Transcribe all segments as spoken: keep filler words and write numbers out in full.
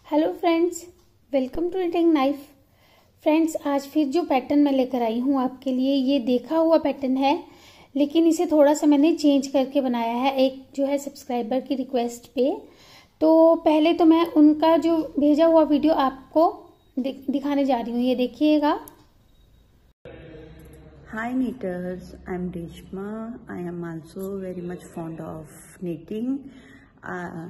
Hello friends, welcome to knitting knife. Friends, आज फिर जो पैटर्न मैं लेकर आई हूँ आपके लिए, ये देखा हुआ पैटर्न है, लेकिन इसे थोड़ा सा मैंने चेंज करके बनाया है एक जो है सब्सक्राइबर की रिक्वेस्ट पे। तो पहले तो मैं उनका जो भेजा हुआ वीडियो आपको दिखाने जा रही हूँ, ये देखिएगा। Hi knitters, I'm Reshma. I am also very much fond of knitting. Uh,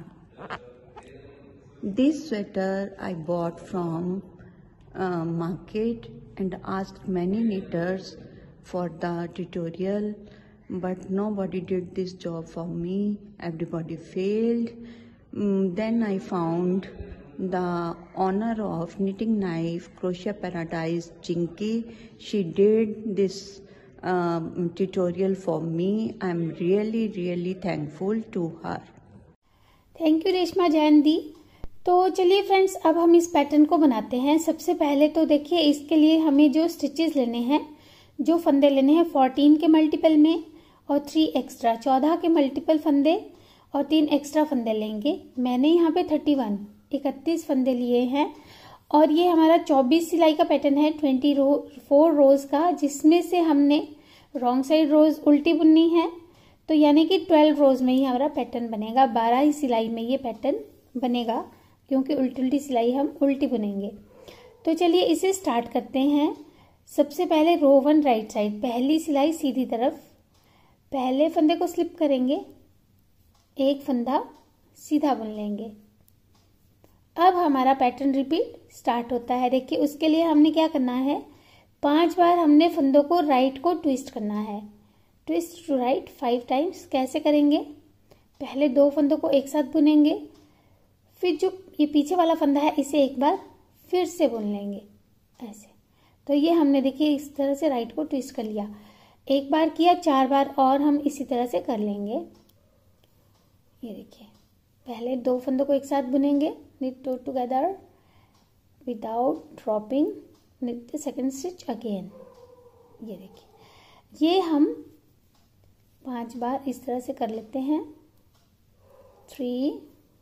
this sweater I bought from uh, market and asked many knitters for the tutorial, but nobody did this job for me. Everybody failed. Mm, then I found the owner of Knitting Knife Crochet Paradise, Chinky. She did this um, tutorial for me. I'm really really thankful to her. Thank you Reshma Jain दी। तो चलिए friends, अब हम इस pattern को बनाते हैं। सबसे पहले तो देखिए, इसके लिए हमें जो स्टिचेस लेने हैं, जो फंदे लेने हैं, फोर्टीन के मल्टीपल में और थ्री एक्स्ट्रा, चौदह के मल्टीपल फंदे और तीन एक्स्ट्रा फंदे लेंगे। मैंने यहाँ पे थर्टी वन इकतीस फंदे लिए हैं और ये हमारा चौबीस सिलाई का पैटर्न है, ट्वेंटी रो फोर रोज का, जिसमें से हमने रॉन्ग साइड रोज उल्टी बुननी है। तो यानी कि ट्वेल्व रोज में ही हमारा पैटर्न बनेगा, बारह ही सिलाई में ये पैटर्न बनेगा, क्योंकि उल्टी उल्टी सिलाई हम उल्टी बुनेंगे। तो चलिए इसे स्टार्ट करते हैं। सबसे पहले रो वन राइट साइड, पहली सिलाई सीधी तरफ, पहले फंदे को स्लिप करेंगे, एक फंदा सीधा बुन लेंगे। अब हमारा पैटर्न रिपीट स्टार्ट होता है। देखिए, उसके लिए हमने क्या करना है, पांच बार हमने फंदों को राइट को ट्विस्ट करना है, twist to right five times. कैसे करेंगे, पहले दो फंदों को एक साथ बुनेंगे, फिर जो ये पीछे वाला फंदा है इसे एक बार फिर से बुन लेंगे ऐसे। तो ये हमने देखिए इस तरह से राइट को ट्विस्ट कर लिया, एक बार किया, चार बार और हम इसी तरह से कर लेंगे। ये देखिए, पहले दो फंदों को एक साथ बुनेंगे, knit two together without dropping, knit the second stitch again। ये देखिए, ये हम पांच बार इस तरह से कर लेते हैं। Three,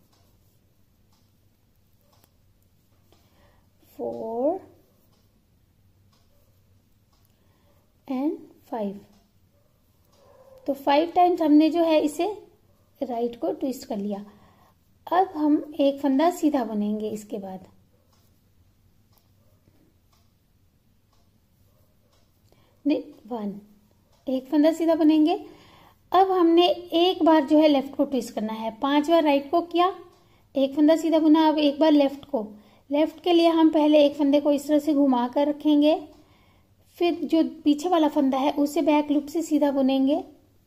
four and five. तो फाइव टाइम्स हमने जो है इसे राइट को ट्विस्ट कर लिया। अब हम एक फंदा सीधा बुनेंगे इसके बाद। वन, एक फंदा सीधा बुनेंगे। अब हमने एक बार जो है लेफ्ट को ट्विस्ट करना है, पांच बार राइट को किया, एक फंदा सीधा बुना, अब एक बार लेफ्ट को। लेफ्ट के लिए हम पहले एक फंदे को इस तरह से घुमा कर रखेंगे, फिर जो पीछे वाला फंदा है उसे बैक लूप से सीधा बुनेंगे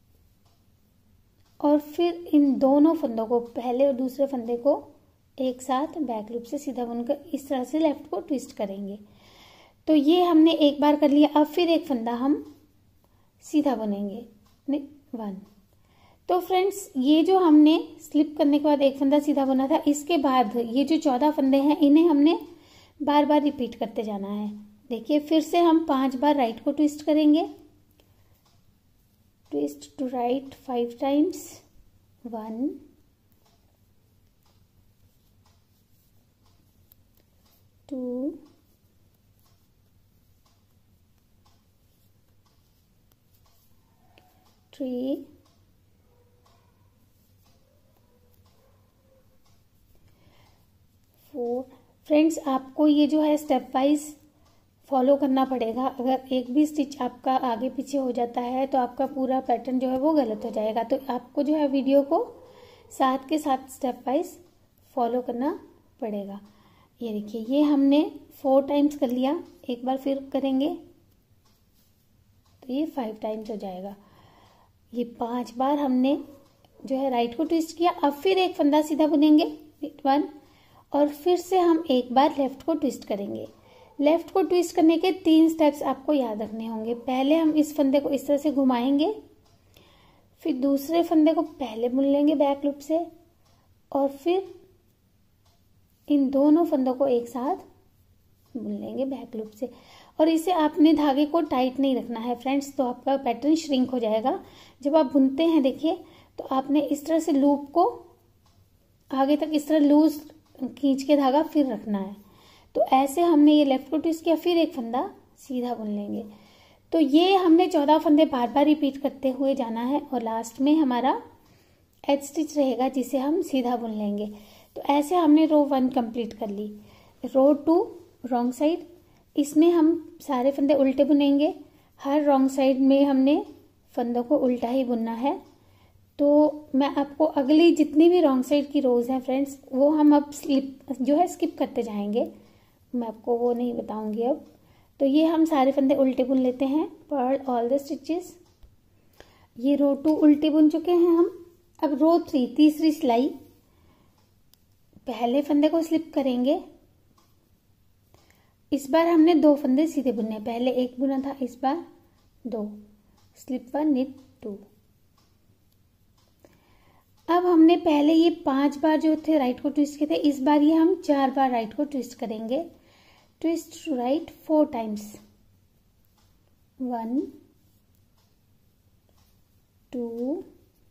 और फिर इन दोनों फंदों को, पहले और दूसरे फंदे को एक साथ बैक लूप से सीधा बुनकर इस तरह से लेफ्ट को ट्विस्ट करेंगे। तो ये हमने एक बार कर लिया। अब फिर एक फंदा हम सीधा बुनेंगे, वन। तो फ्रेंड्स, ये जो हमने स्लिप करने के बाद एक फंदा सीधा बुना था, इसके बाद ये जो चौदह फंदे हैं इन्हें हमने बार बार रिपीट करते जाना है। देखिए, फिर से हम पांच बार राइट को ट्विस्ट करेंगे, twist to right five times, one, two, three, four. Friends, आपको ये जो है स्टेप वाइज फॉलो करना पड़ेगा। अगर एक भी स्टिच आपका आगे पीछे हो जाता है तो आपका पूरा पैटर्न जो है वो गलत हो जाएगा। तो आपको जो है वीडियो को साथ के साथ स्टेप वाइज फॉलो करना पड़ेगा। ये देखिए, ये हमने फोर टाइम्स कर लिया, एक बार फिर करेंगे तो ये फाइव टाइम्स हो जाएगा। ये पांच बार हमने जो है राइट को ट्विस्ट किया। अब फिर एक फंदा सीधा बुनेंगे, वन, और फिर से हम एक बार लेफ्ट को ट्विस्ट करेंगे। लेफ्ट को ट्विस्ट करने के तीन स्टेप्स आपको याद रखने होंगे। पहले हम इस फंदे को इस तरह से घुमाएंगे, फिर दूसरे फंदे को पहले बुन लेंगे बैक लूप से, और फिर इन दोनों फंदों को एक साथ बुन लेंगे बैक लूप से। और इसे आपने धागे को टाइट नहीं रखना है फ्रेंड्स, तो आपका पैटर्न श्रिंक हो जाएगा। जब आप बुनते हैं देखिए, तो आपने इस तरह से लूप को आगे तक इस तरह लूज खींच के धागा फिर रखना है। तो ऐसे हमने ये लेफ्ट को ट्विस्ट किया, फिर एक फंदा सीधा बुन लेंगे। तो ये हमने चौदह फंदे बार बार रिपीट करते हुए जाना है और लास्ट में हमारा एज स्टिच रहेगा जिसे हम सीधा बुन लेंगे। तो ऐसे हमने रो वन कंप्लीट कर ली। रो टू रॉन्ग साइड, इसमें हम सारे फंदे उल्टे बुनेंगे। हर रॉन्ग साइड में हमने फंदों को उल्टा ही बुनना है। तो मैं आपको अगली जितनी भी रॉन्ग साइड की रोज हैं फ्रेंड्स, वो हम अब स्लिप जो है स्किप करते जाएंगे, मैं आपको वो नहीं बताऊंगी अब। तो ये हम सारे फंदे उल्टे बुन लेते हैं। Purl all the stitches. ये रो टू उल्टे बुन चुके हैं हम। अब रो थ्री तीसरी सिलाई, पहले फंदे को स्लिप करेंगे। इस बार हमने दो फंदे सीधे बुनने, पहले एक बुना था, इस बार दो, स्लिप वन निट टू। अब हमने पहले ये पांच बार जो थे राइट को ट्विस्ट किए थे, इस बार ये हम चार बार राइट को ट्विस्ट करेंगे। Twist to right four times, one two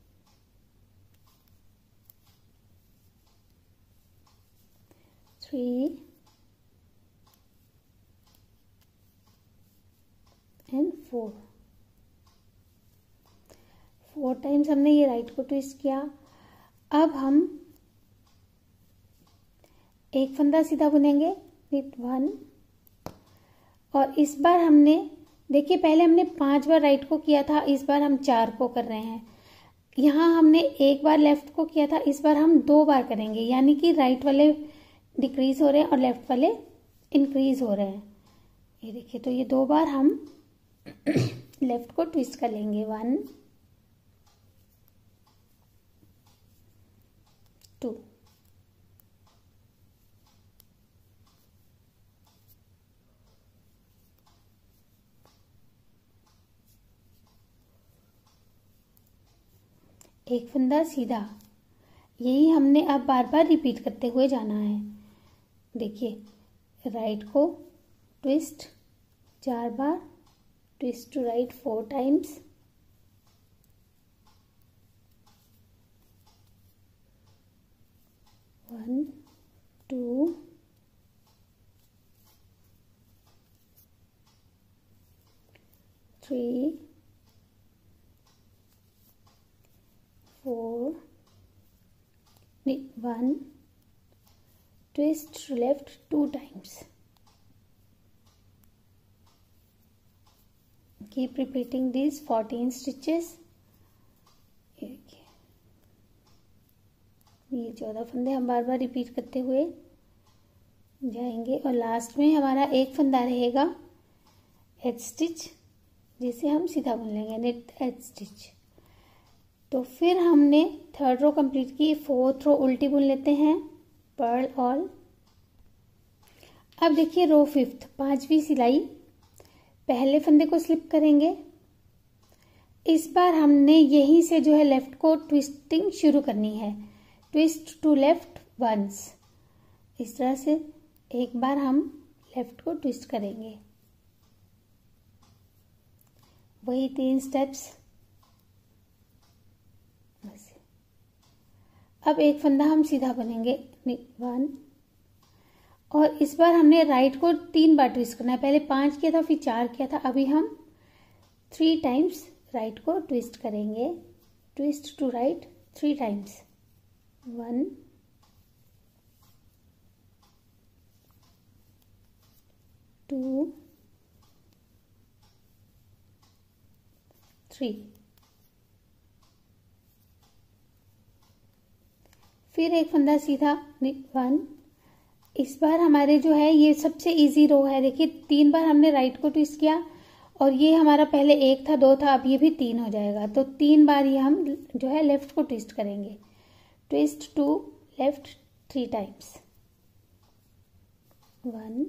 three and four. Four times हमने ये राइट को ट्विस्ट किया। अब हम एक फंदा सीधा बुनेंगे, निट वन, और इस बार हमने देखिए पहले हमने पांच बार राइट को किया था, इस बार हम चार को कर रहे हैं। यहाँ हमने एक बार लेफ्ट को किया था, इस बार हम दो बार करेंगे, यानी कि राइट वाले डिक्रीज हो रहे हैं और लेफ्ट वाले इंक्रीज हो रहे हैं। ये देखिए, तो ये दो बार हम लेफ्ट को ट्विस्ट कर लेंगे, वन टू, एक फंदा सीधा। यही हमने अब बार बार रिपीट करते हुए जाना है। देखिए राइट को ट्विस्ट चार बार, twist to right four times, one two three four, one, twist to left two times. Keep repeating these fourteen stitches. ये चौदह फंदे हम बार बार रिपीट करते हुए जाएंगे और लास्ट में हमारा एक फंदा रहेगा एज स्टिच, जिसे हम सीधा बुन लेंगे, नेट एज स्टिच। तो फिर हमने थर्ड रो कंप्लीट की, फोर्थ रो उल्टी बुन लेते हैं, पर्ल ऑल। अब देखिए रो फिफ्थ, पांचवी सिलाई, पहले फंदे को स्लिप करेंगे। इस बार हमने यहीं से जो है लेफ्ट को ट्विस्टिंग शुरू करनी है, ट्विस्ट टू लेफ्ट वंस। इस तरह से एक बार हम लेफ्ट को ट्विस्ट करेंगे, वही तीन स्टेप्स। अब एक फंदा हम सीधा बनेंगे, वन, और इस बार हमने राइट को तीन बार ट्विस्ट करना है। पहले पांच किया था, फिर चार किया था, अभी हम थ्री टाइम्स राइट को ट्विस्ट करेंगे, twist to right three times, one two three. फिर एक फंदा सीधा, वन। इस बार हमारे जो है ये सबसे इजी रो है। देखिए तीन बार हमने राइट को ट्विस्ट किया और ये हमारा पहले एक था, दो था, अब ये भी तीन हो जाएगा। तो तीन बार ये हम जो है लेफ्ट को ट्विस्ट करेंगे, twist to left three times, one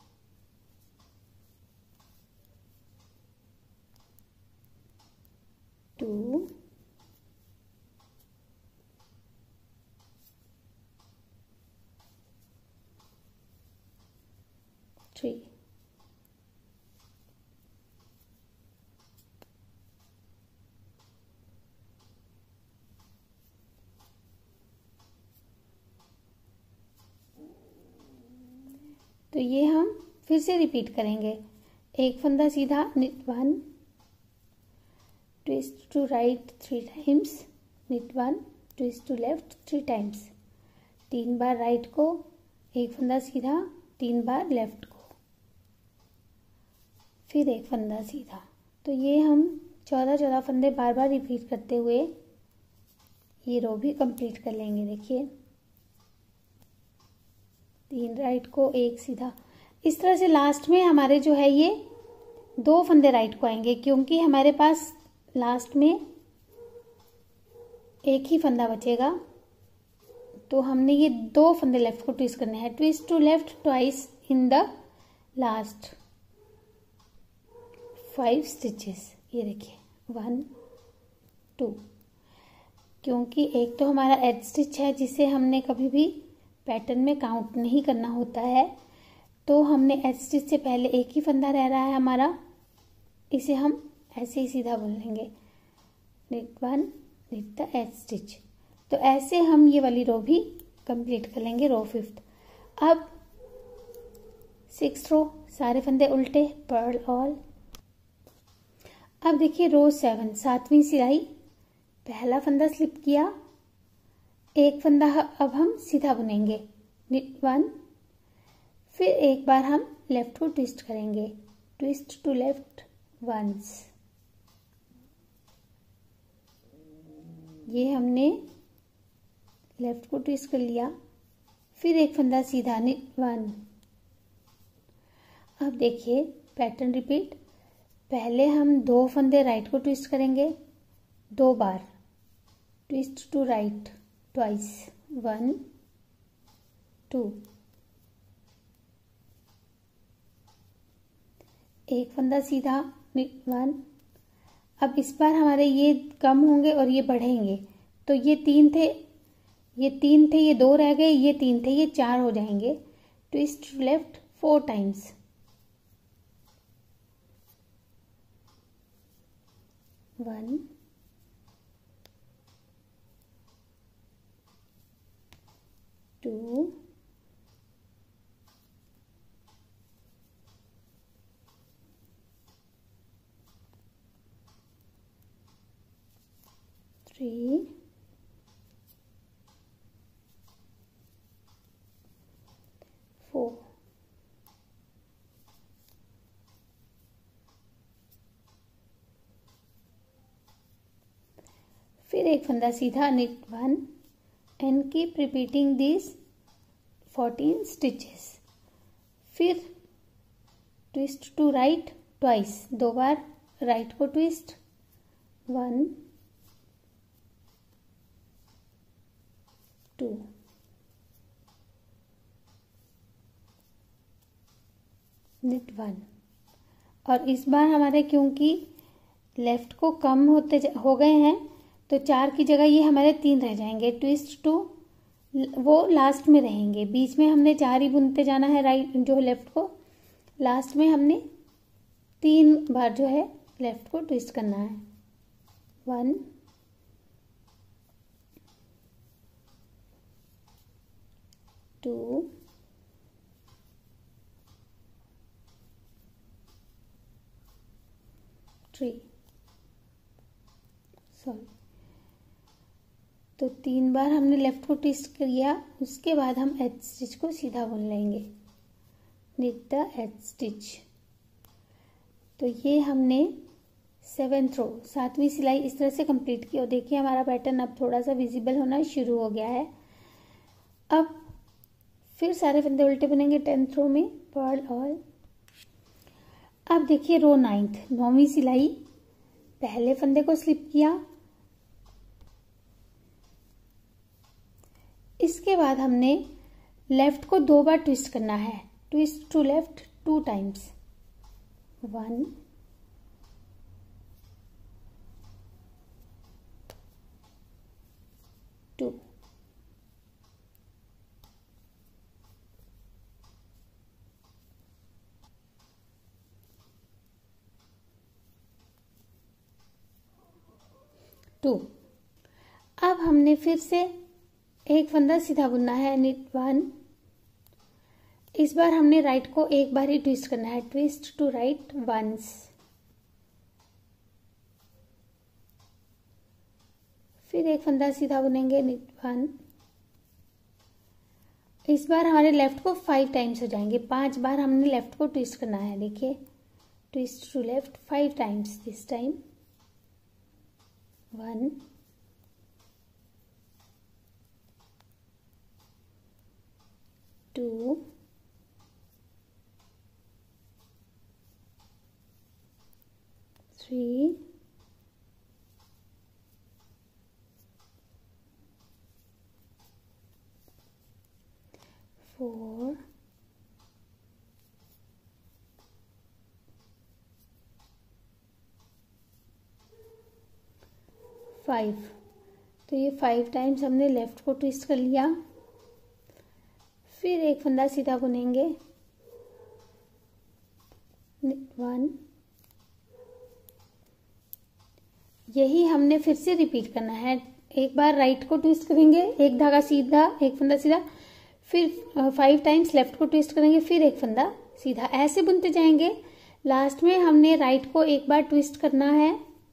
two three. ये हम फिर से रिपीट करेंगे। एक फंदा सीधा, knit one, twist to right three times, knit one, twist to left three times, तीन बार राइट को, एक फंदा सीधा, तीन बार लेफ्ट को, फिर एक फंदा सीधा। तो ये हम चौदह चौदह फंदे बार बार रिपीट करते हुए ये रो भी कंप्लीट कर लेंगे। देखिए, तीन राइट को, एक सीधा। इस तरह से लास्ट में हमारे जो है ये दो फंदे राइट को आएंगे, क्योंकि हमारे पास लास्ट में एक ही फंदा बचेगा। तो हमने ये दो फंदे लेफ्ट को ट्विस्ट करने हैं। Twist to left twice in the last five stitches. ये देखिए, वन टू, क्योंकि एक तो हमारा एज स्टिच है जिसे हमने कभी भी पैटर्न में काउंट नहीं करना होता है, तो हमने एज स्टिच से पहले एक ही फंदा रह रहा है हमारा, इसे हम ऐसे ही सीधा बुन लेंगे। knit one, knit the edge stitch. तो ऐसे हम ये वाली रो भी कंप्लीट कर लेंगे, रो फिफ्थ। अब सिक्स रो, सारे फंदे उल्टे, पर्ल ऑल। अब देखिए रो सेवन, सातवीं सिलाई, पहला फंदा स्लिप किया, एक फंदा अब हम सीधा बुनेंगे, knit वन, फिर एक बार हम लेफ्ट को ट्विस्ट करेंगे, ट्विस्ट टू लेफ्ट वंस। ये हमने लेफ्ट को ट्विस्ट कर लिया, फिर एक फंदा सीधा, knit वन। अब देखिए पैटर्न रिपीट। पहले हम दो फंदे राइट को ट्विस्ट करेंगे, दो बार, twist to right twice, one two, एक फंदा सीधा, knit वन। अब इस बार हमारे ये कम होंगे और ये बढ़ेंगे, तो ये तीन थे, ये तीन थे, ये दो रह गए, ये तीन थे, ये चार हो जाएंगे। Twist to left four times, one two, three, four, फिर एक फंदा सीधा, knit one, and keep repeating these fourteen stitches। फिर twist to right twice, दो बार राइट को twist, one two, knit one. और इस बार हमारे क्योंकि लेफ्ट को कम होते हो गए हैं, तो चार की जगह ये हमारे तीन रह जाएंगे। ट्विस्ट टू, वो लास्ट में रहेंगे, बीच में हमने चार ही बुनते जाना है राइट जो लेफ्ट को, लास्ट में हमने तीन बार जो है लेफ्ट को ट्विस्ट करना है, वन टू, थ्री, सॉरी, तो तीन बार हमने लेफ्ट को ट्विस्ट किया, उसके बाद हम एज स्टिच को सीधा बुन लेंगे, knit द एज स्टिच। तो ये हमने सेवेंथ रो, सातवीं सिलाई इस तरह से कंप्लीट की। और देखिए हमारा पैटर्न अब थोड़ा सा विजिबल होना शुरू हो गया है। अब फिर सारे फंदे उल्टे बुनेंगे टेंथ रो में, पर्ल ऑल। अब देखिए रो नाइन्थ, नौवीं सिलाई, पहले फंदे को स्लिप किया, इसके बाद हमने लेफ्ट को दो बार ट्विस्ट करना है, twist to left two times, one two, two. अब हमने फिर से एक फंदा सीधा बुनना है, knit वन, इस बार हमने राइट को एक बार ही ट्विस्ट करना है, ट्विस्ट टू राइट वंस, फिर एक फंदा सीधा बुनेंगे, knit वन। इस बार हमारे लेफ्ट को फाइव टाइम्स हो जाएंगे, पांच बार हमने लेफ्ट को ट्विस्ट करना है। देखिए, twist to left five times this time, one, two, three, four, five. तो ये फाइव टाइम्स हमने लेफ्ट को ट्विस्ट कर लिया, फिर एक फंदा सीधा बुनेंगे, वन। यही हमने फिर से रिपीट करना है, एक बार राइट को ट्विस्ट करेंगे, एक धागा सीधा, एक फंदा सीधा, फिर फाइव टाइम्स लेफ्ट को ट्विस्ट करेंगे, फिर एक फंदा सीधा, ऐसे बुनते जाएंगे। लास्ट में हमने राइट को एक बार ट्विस्ट करना है,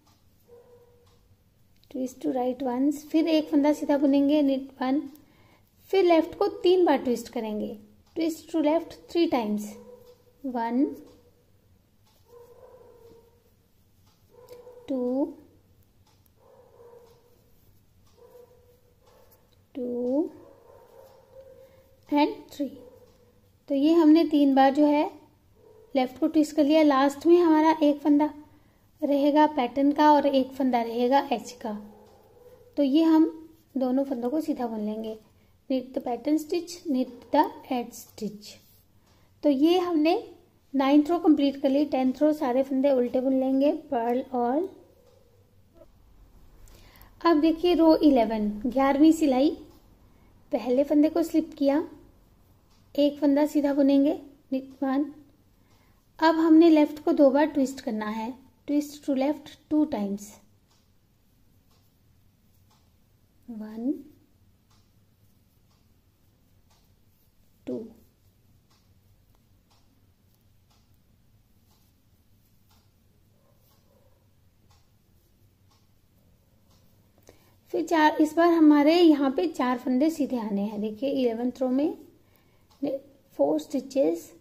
ट्विस्ट टू राइट वंस, फिर एक फंदा सीधा बुनेंगे, knit वन, फिर लेफ्ट को तीन बार ट्विस्ट करेंगे, twist to left three times, one, two, two and three. तो ये हमने तीन बार जो है लेफ्ट को ट्विस्ट कर लिया। लास्ट में हमारा एक फंदा रहेगा पैटर्न का और एक फंदा रहेगा एच का, तो ये हम दोनों फंदों को सीधा बुन लेंगे, knit the pattern stitch, knit the edge stitch. तो ये हमने नाइन्थ रो कंप्लीट कर ली, टेंथ रो सारे फंदे उल्टे बुन लेंगे, पर्ल ऑल। अब देखिए रो इलेवन, ग्यारहवीं सिलाई, पहले फंदे को स्लिप किया, एक फंदा सीधा बुनेंगे, knit वन। अब हमने लेफ्ट को दो बार ट्विस्ट करना है, twist to left two times, one, two, फिर चार। इस बार हमारे यहाँ पे चार फंदे सीधे आने हैं। देखिए इलेवेंथ रो में four stitches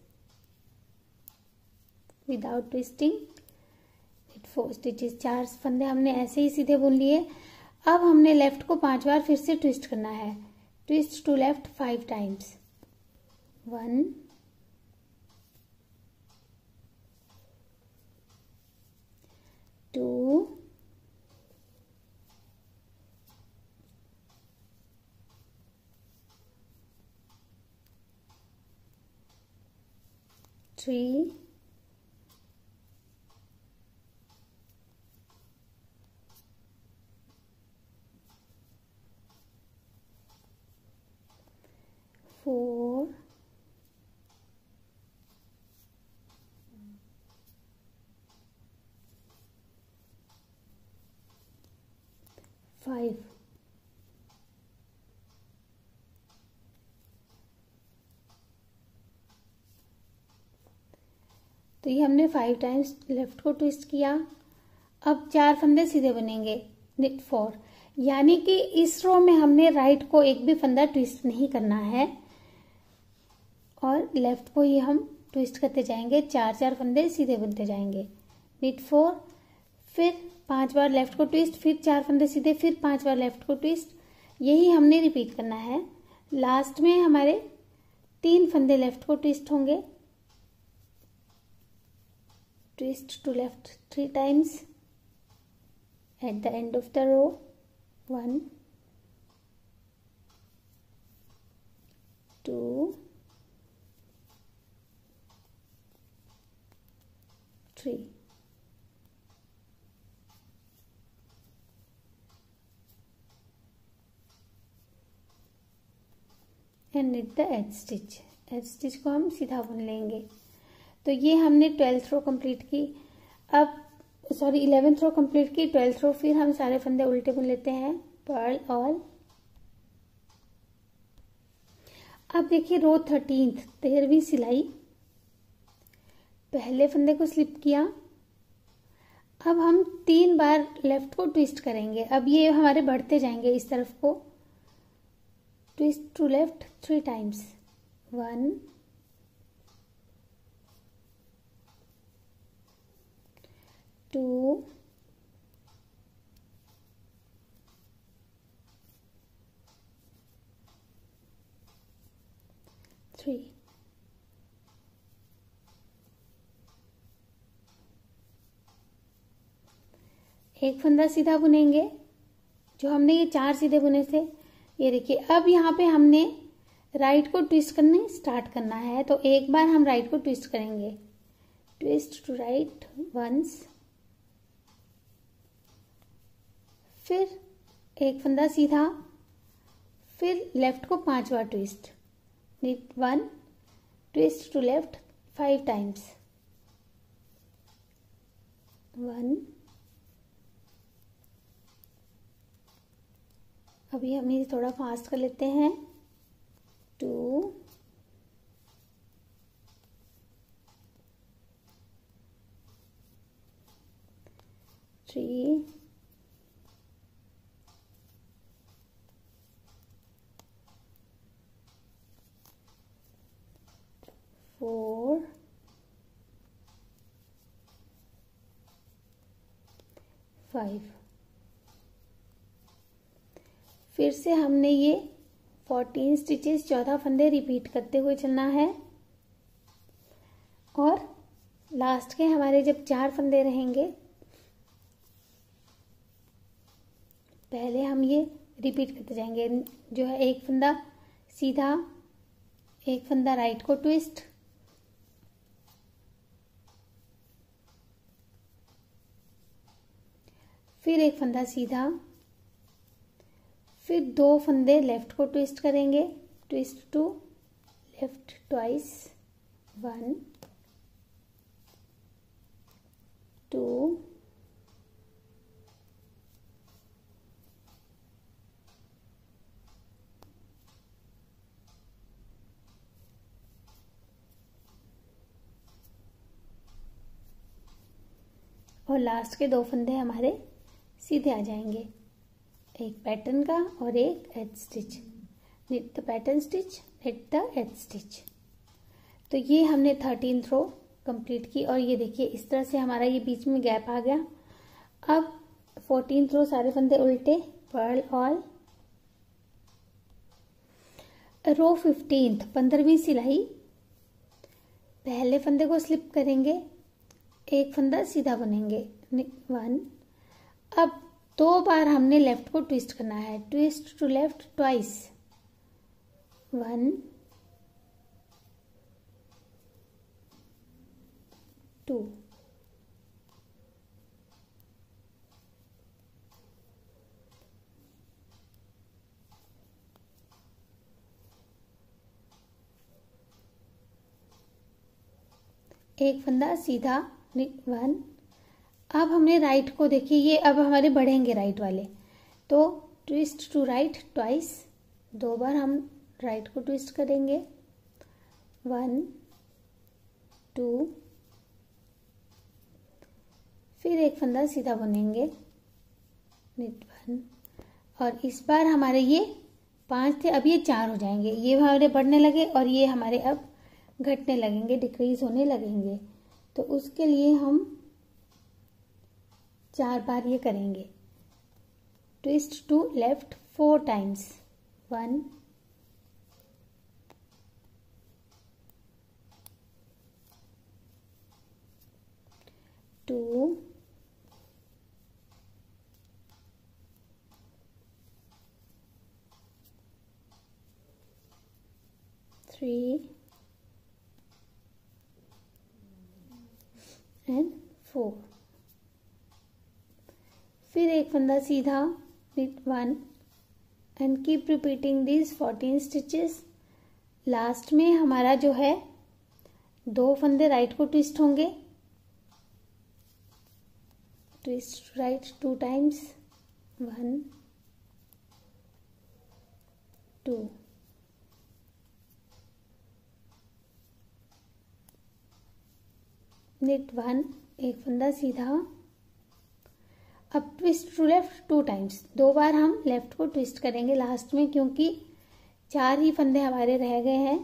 without twisting, four stitches, चार फंदे हमने ऐसे ही सीधे बुन लिए। अब हमने लेफ्ट को पांच बार फिर से ट्विस्ट करना है, twist to left five times, one, two, three, four, five. तो ये हमने फाइव टाइम्स लेफ्ट को ट्विस्ट किया। अब चार फंदे सीधे बनेंगे, knit फोर, यानी कि इस रो में हमने राइट को एक भी फंदा ट्विस्ट नहीं करना है और लेफ्ट को ही हम ट्विस्ट करते जाएंगे, चार चार फंदे सीधे बुनते जाएंगे, knit फोर, फिर पांच बार लेफ्ट को ट्विस्ट, फिर चार फंदे सीधे, फिर पांच बार लेफ्ट को ट्विस्ट, यही हमने रिपीट करना है। लास्ट में हमारे तीन फंदे लेफ्ट को ट्विस्ट होंगे, twist to left three times at the end of the row, one, two, three, and knit the edge stitch। edge stitch को हम सीधा बुन लेंगे। तो ये हमने ट्वेल्थ रो कंप्लीट की। अब सॉरी इलेवेंथ रो कंप्लीट की, ट्वेल्थ रो फिर हम सारे फंदे उल्टे बुन लेते हैं, पर्ल ऑल। अब देखिए रो थर्टीन्थ, तेरहवीं सिलाई, पहले फंदे को स्लिप किया। अब हम तीन बार लेफ्ट को ट्विस्ट करेंगे। अब ये हमारे बढ़ते जाएंगे इस तरफ को, twist to left three times, one, two, three. एक फंदा सीधा बुनेंगे, जो हमने ये चार सीधे बुने थे। ये देखिए अब यहाँ पे हमने राइट को ट्विस्ट करने स्टार्ट करना है, तो एक बार हम राइट को ट्विस्ट करेंगे, ट्विस्ट टू राइट वंस, फिर एक फंदा सीधा, फिर लेफ्ट को पांच बार twist, knit one, twist to left five times, one. अभी हम ये थोड़ा फास्ट कर लेते हैं, टू, थ्री, फोर, फाइव। फिर से हमने ये फोर्टीन स्टिचेस, चौदह फंदे रिपीट करते हुए चलना है। और लास्ट के हमारे जब चार फंदे रहेंगे, पहले हम ये रिपीट करते जाएंगे, जो है एक फंदा सीधा, एक फंदा राइट को ट्विस्ट, फिर एक फंदा सीधा, फिर दो फंदे लेफ्ट को ट्विस्ट करेंगे, twist to left twice, one, two, और लास्ट के दो फंदे हमारे सीधे आ जाएंगे, एक पैटर्न का और एक edge stitch, knit the pattern stitch, knit the edge stitch. तो ये हमने थर्टीन रो कंप्लीट की, और ये देखिए इस तरह से हमारा ये बीच में गैप आ गया। अब फोर्टीन रो सारे फंदे उल्टे, पर्ल ऑल। रो फिफ्टींथ, पंद्रहवीं सिलाई, पहले फंदे को स्लिप करेंगे, एक फंदा सीधा बुनेंगे, वन। अब दो बार हमने लेफ्ट को ट्विस्ट करना है, twist to left twice, one, two, एक फंदा सीधा, वन। अब हमने राइट को देखिए, ये अब हमारे बढ़ेंगे राइट वाले, तो ट्विस्ट टू राइट ट्वाइस, दो बार हम राइट को ट्विस्ट करेंगे, वन, टू, फिर एक फंदा सीधा बुनेंगे, निट वन। और इस बार हमारे ये पांच थे, अब ये चार हो जाएंगे, ये हमारे बढ़ने लगे और ये हमारे अब घटने लगेंगे, डिक्रीज होने लगेंगे। तो उसके लिए हम चार बार ये करेंगे, twist to left four times, one, two, three and four. फिर एक फंदा सीधा, knit one, and keep repeating this fourteen stitches. Last में हमारा जो है दो फंदे राइट को ट्विस्ट होंगे, twist right two times, one, two, knit one, एक फंदा सीधा। अब twist to left two times, दो बार हम लेफ्ट को ट्विस्ट करेंगे लास्ट में, क्योंकि चार ही फंदे हमारे रह गए हैं।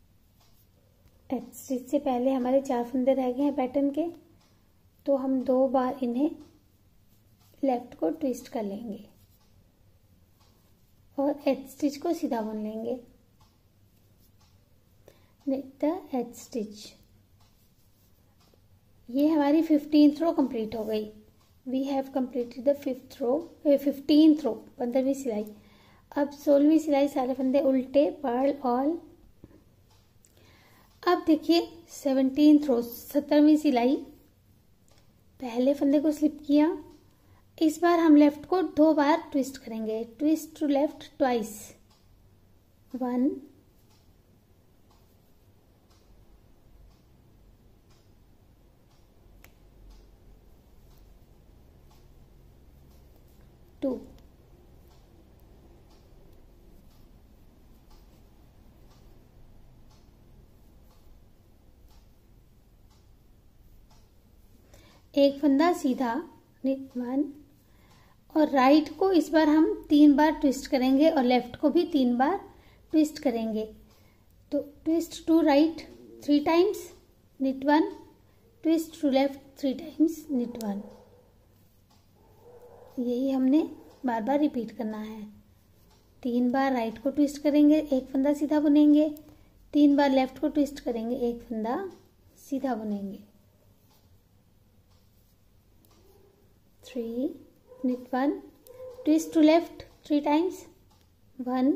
स्टिच से पहले हमारे चार फंदे रह गए हैं पैटर्न के, तो हम दो बार इन्हें लेफ्ट को ट्विस्ट कर लेंगे और एच स्टिच को सीधा बुन लेंगे। knit the edge stitch. ये हमारी फिफ्टींथ रो कंप्लीट हो गई। We have completed the fifth row, fifteenth row, पंद्रहवीं सिलाई। अब सोलहवीं सिलाई, सारे फंदे उल्टे, पर्ल ऑल। अब देखिए सेवनटीन्थ रो, सत्रहवीं सिलाई, पहले फंदे को स्लिप किया। इस बार हम लेफ्ट को दो बार ट्विस्ट करेंगे, twist to left twice, one, two, एक फंदा सीधा, knit वन, और राइट को इस बार हम तीन बार ट्विस्ट करेंगे और लेफ्ट को भी तीन बार ट्विस्ट करेंगे। तो twist to right three times, knit one, twist to left three times, knit one. यही हमने बार बार रिपीट करना है। तीन बार राइट को ट्विस्ट करेंगे, एक फंदा सीधा बुनेंगे, तीन बार लेफ्ट को ट्विस्ट करेंगे, एक फंदा सीधा बुनेंगे। Three, knit one, twist to left three times, one,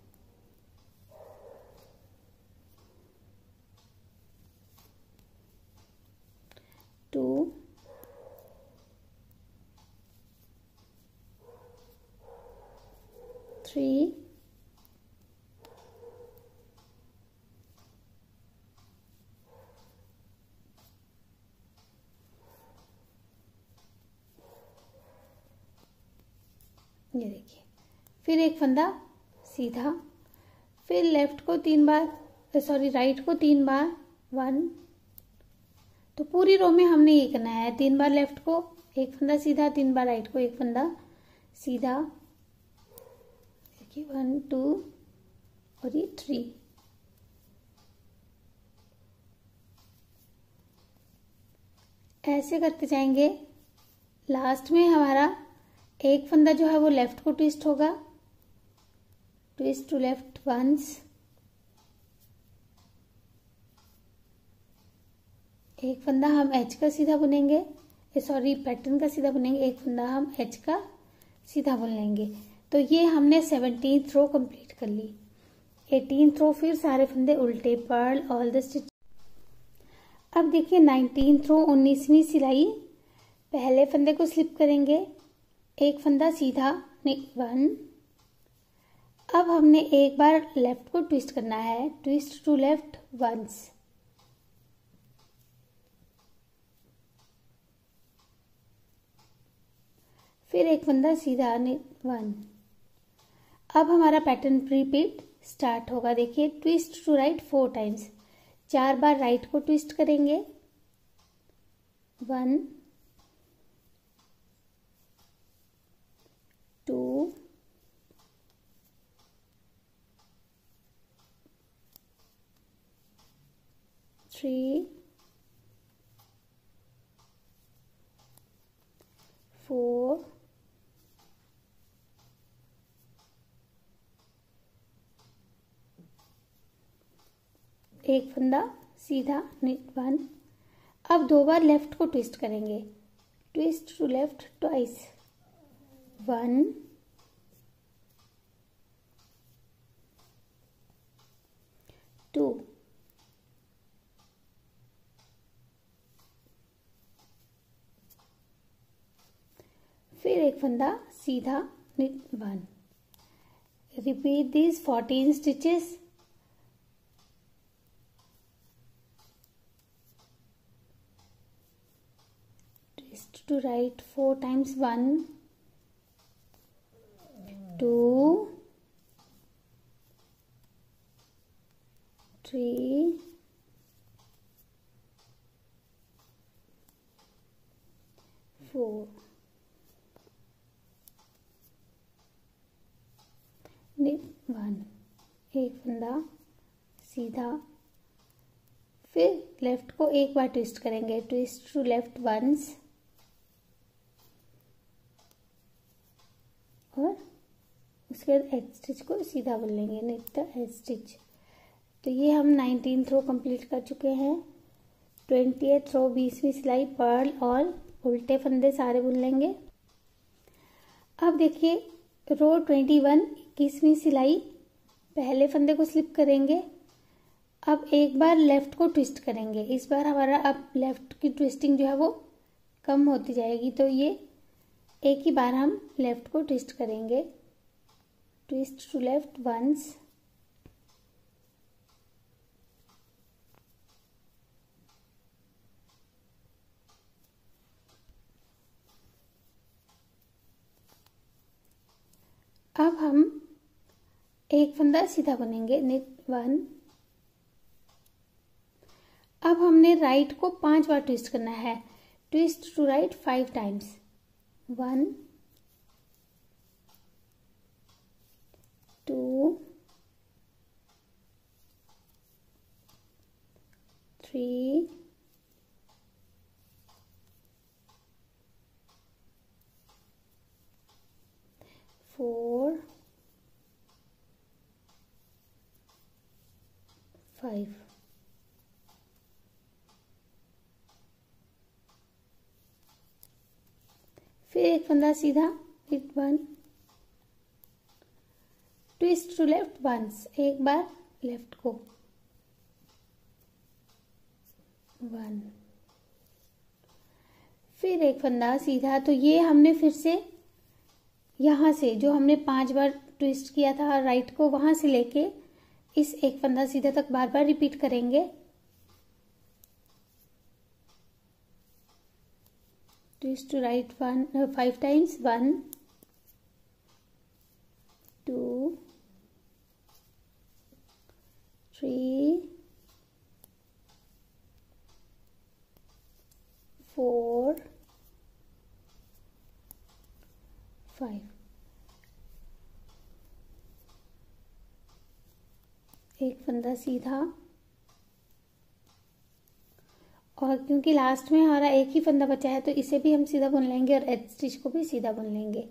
two, three, ये देखिए, फिर एक फंदा सीधा, फिर लेफ्ट को तीन बार, सॉरी राइट को तीन बार, वन। तो पूरी रो में हमने ये करना है, तीन बार लेफ्ट को एक फंदा सीधा, तीन बार राइट को एक फंदा सीधा। देखिए वन, टू और ये थ्री। ऐसे करते जाएंगे। लास्ट में हमारा एक फंदा जो है वो लेफ्ट को ट्विस्ट होगा, ट्विस्ट टू लेफ्ट वंस, एक फंदा हम एच का सीधा बुनेंगे, सॉरी पैटर्न का सीधा बुनेंगे, एक फंदा हम एच का सीधा बुन लेंगे। तो ये हमने सेवनटीन्थ रो कंप्लीट कर ली। एटीन्थ रो फिर सारे फंदे उल्टे, पर्ल ऑल द स्टिच। अब देखिए नाइनटीन्थ रो, उन्नीसवीं सिलाई, पहले फंदे को स्लिप करेंगे, एक फंदा सीधा, knit वन। अब हमने एक बार लेफ्ट को ट्विस्ट करना है, ट्विस्ट टू लेफ्ट वंस, फिर एक फंदा सीधा, knit वन। अब हमारा पैटर्न रिपीट स्टार्ट होगा। देखिए twist to right four times, चार बार राइट को ट्विस्ट करेंगे, वन, टू, थ्री, फोर, एक फंदा सीधा, knit वन। अब दो बार लेफ्ट को ट्विस्ट करेंगे, twist to left twice, one, two, फिर एक फंदा सीधा, knit one. Repeat these fourteen stitches। Twist to right four times, one, two, three, four, one, एक फंदा सीधा, फिर लेफ्ट को एक बार ट्विस्ट करेंगे, ट्विस्ट टू लेफ्ट वंस और उसके बाद एज स्टिच को सीधा बुन लेंगे, निट द एज स्टिच। तो ये हम नाइनटीन्थ रो कंप्लीट कर चुके हैं। ट्वेंटिएथ रो बीसवीं सिलाई पर्ल और उल्टे फंदे सारे बुन लेंगे। अब देखिए रो ट्वेंटी वन इक्कीसवीं सिलाई, पहले फंदे को स्लिप करेंगे। अब एक बार लेफ्ट को ट्विस्ट करेंगे, इस बार हमारा अब लेफ्ट की ट्विस्टिंग जो है वो कम होती जाएगी। तो ये एक ही बार हम लेफ्ट को ट्विस्ट करेंगे, ट्विस्ट टू लेफ्ट वंस, अब हम एक फंदा सीधा बुनेंगे, निट वन। अब हमने राइट को पांच बार ट्विस्ट करना है, twist to right five times, one, two, three, four, five. फिर एक फंदा सीधा, with one, twist to left once, एक बार लेफ्ट को, वन, फिर एक फंदा सीधा। तो ये हमने फिर से यहाँ से जो हमने पांच बार ट्विस्ट किया था राइट को, वहां से लेके इस एक फंदा सीधा तक बार बार रिपीट करेंगे। Twist to right one five times, one, two, three, four, five. एक फंदा सीधा, और क्योंकि लास्ट में हमारा एक ही फंदा बचा है तो इसे भी हम सीधा बुन लेंगे और एज स्टिच को भी सीधा बुन लेंगे।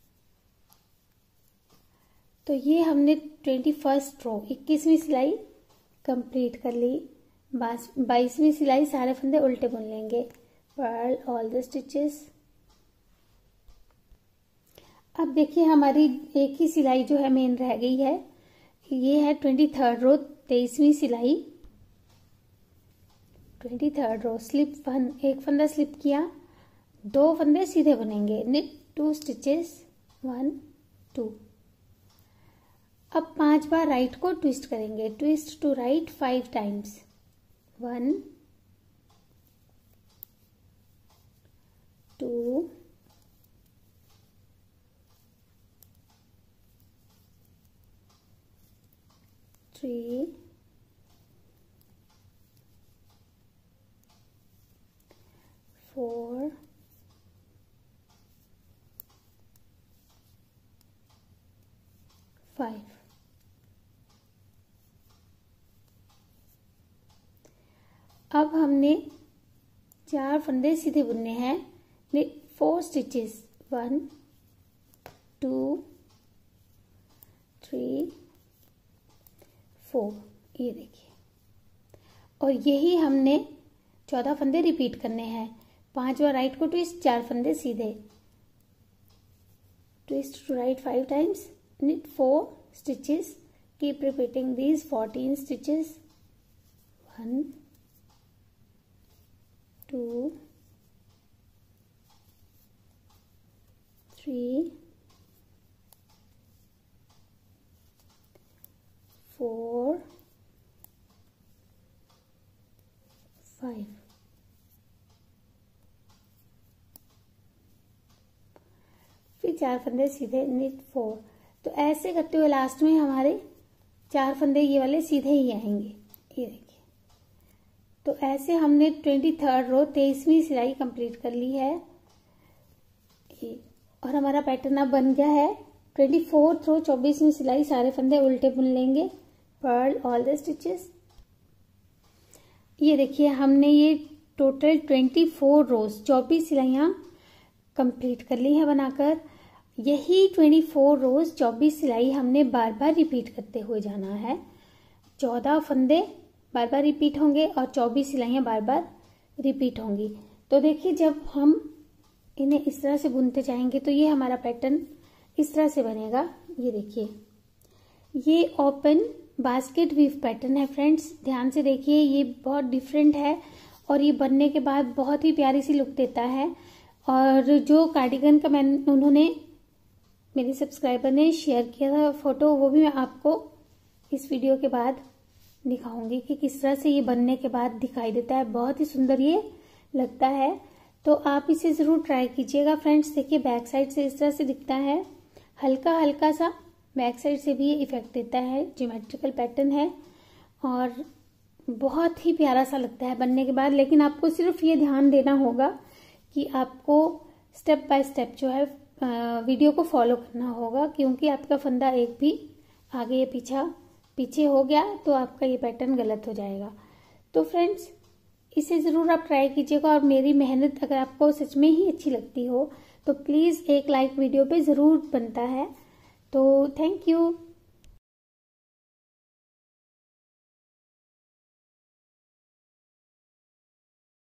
तो ये हमने ट्वेंटी फर्स्ट रो इक्कीसवीं सिलाई कंप्लीट कर ली। बाईसवीं सिलाई सारे फंदे उल्टे बुन लेंगे, पर्ल ऑल द स्टिचेस। अब देखिए हमारी एक ही सिलाई जो है मेन रह गई है, ये है ट्वेंटी थर्ड रो तेईसवीं सिलाई। Twenty third row slip one, एक फंदा स्लिप किया, दो फंदे सीधे बुनेंगे, knit two stitches, one, two. अब पांच बार राइट को ट्विस्ट करेंगे, twist to right five times, one, two, three, four, five. अब हमने चार फंदे सीधे बुनने हैं, four stitches, one, two, three, four, ये देखिए। और यही हमने चौदह फंदे रिपीट करने हैं। पांच बार राइट को ट्विस्ट, चार फंदे सीधे, twist to right five times, knit four stitches, keep repeating these fourteen stitches, one, two, three, four, five। फिर चार फंदे सीधे, knit four। तो ऐसे करते हुए लास्ट में हमारे चार फंदे ये वाले सीधे ही आएंगे, ये देखिए। तो ऐसे हमने ट्वेंटी थर्ड रो तेईसवीं सिलाई कंप्लीट कर ली है। और हमारा पैटर्न अब बन गया है। ट्वेंटी फोर्थ रो चौबीसवीं सिलाई, सारे फंदे उल्टे बुन लेंगे, पर्ल ऑल द स्टिचेस। ये देखिए हमने ये टोटल ट्वेंटी फोर रोज चौबीस सिलाइयाँ कंप्लीट कर ली है बनाकर। यही ट्वेंटी फोर रोज चौबीस सिलाई हमने बार बार रिपीट करते हुए जाना है। चौदह फंदे बार बार रिपीट होंगे और चौबीस सिलाइयाँ बार बार रिपीट होंगी। तो देखिए जब हम इन्हें इस तरह से बुनते जाएंगे तो ये हमारा पैटर्न इस तरह से बनेगा। ये देखिए ये ओपन बास्केट वीव पैटर्न है फ्रेंड्स, ध्यान से देखिए, ये बहुत डिफरेंट है और ये बनने के बाद बहुत ही प्यारी सी लुक देता है। और जो कार्डिगन का मैंने उन्होंने मेरे सब्सक्राइबर ने शेयर किया था फोटो, वो भी मैं आपको इस वीडियो के बाद दिखाऊंगी कि किस तरह से ये बनने के बाद दिखाई देता है। बहुत ही सुंदर ये लगता है, तो आप इसे ज़रूर ट्राई कीजिएगा फ्रेंड्स। देखिए बैक साइड से इस तरह से दिखता है, हल्का हल्का सा बैक साइड से भी ये इफेक्ट देता है। ज्योमेट्रिकल पैटर्न है और बहुत ही प्यारा सा लगता है बनने के बाद। लेकिन आपको सिर्फ ये ध्यान देना होगा कि आपको स्टेप बाय स्टेप जो है वीडियो को फॉलो करना होगा, क्योंकि आपका फंदा एक भी आगे या पीछा पीछे हो गया तो आपका ये पैटर्न गलत हो जाएगा। तो फ्रेंड्स इसे ज़रूर आप ट्राई कीजिएगा और मेरी मेहनत अगर आपको सच में ही अच्छी लगती हो तो प्लीज़ एक लाइक वीडियो पे ज़रूर बनता है। तो थैंक यू।